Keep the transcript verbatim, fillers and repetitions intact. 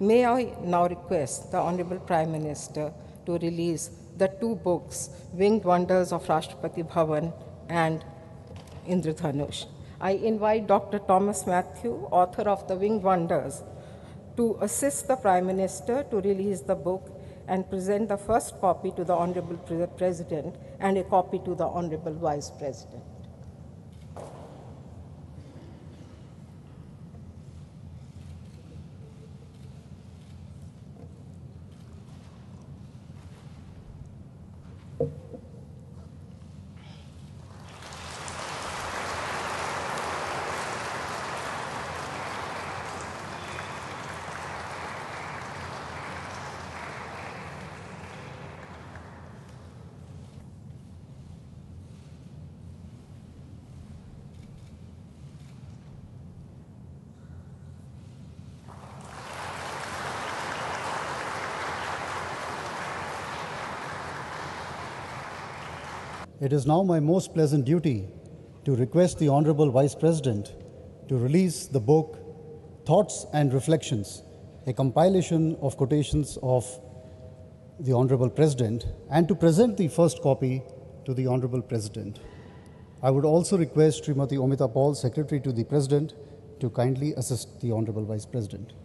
May I now request the Honorable Prime Minister to release the two books, Winged Wonders of Rashtrapati Bhavan and Indradhanush. I invite Doctor Thomas Matthew, author of The Winged Wonders, to assist the Prime Minister to release the book and present the first copy to the Honorable President and a copy to the Honorable Vice President. It is now my most pleasant duty to request the Honorable Vice President to release the book Thoughts and Reflections, a compilation of quotations of the Honorable President, and to present the first copy to the Honorable President. I would also request Srimati Omita Paul, Secretary to the President, to kindly assist the Honorable Vice President.